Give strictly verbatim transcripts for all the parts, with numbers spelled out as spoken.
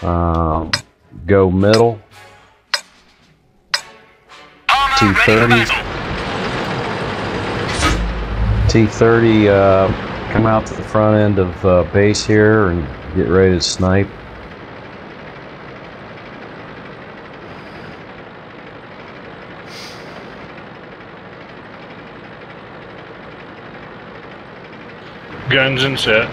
Um, go middle. T thirty. T thirty, uh, come out to the front end of uh, base here and get ready to snipe. Guns and set.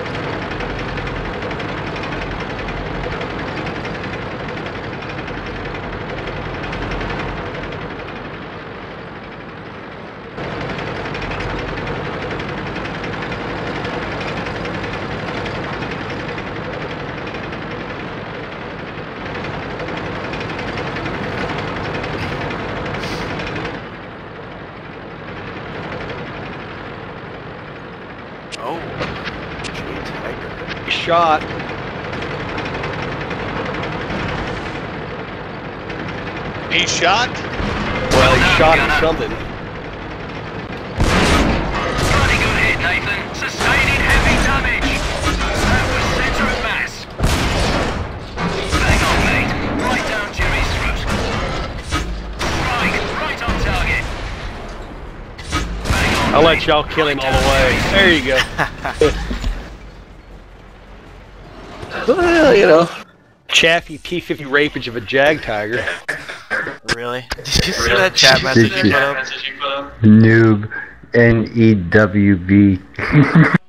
Oh, JagdTiger. Shot. He shot? Well, he shot at something. Bloody good hit, Nathan. Sustaining heavy damage. That was centre of mass. Bang on, mate. Right down Jerry's throat. Strike, right on target. Bang on, I'll let mate. y'all kill him all the way. There you go. Well, you know, chaffy P fifty rapage of a JagdTiger. Really? Did you see that chat message you put up? Noob. N E W B.